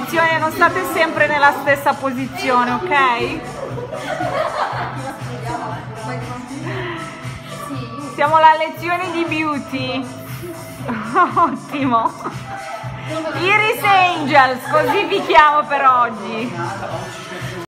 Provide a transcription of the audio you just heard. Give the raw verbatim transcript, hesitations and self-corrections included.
posizione, non state sempre nella stessa posizione, ok? Siamo alla lezione di beauty. Ottimo. Iris Angels, così vi chiamo per oggi.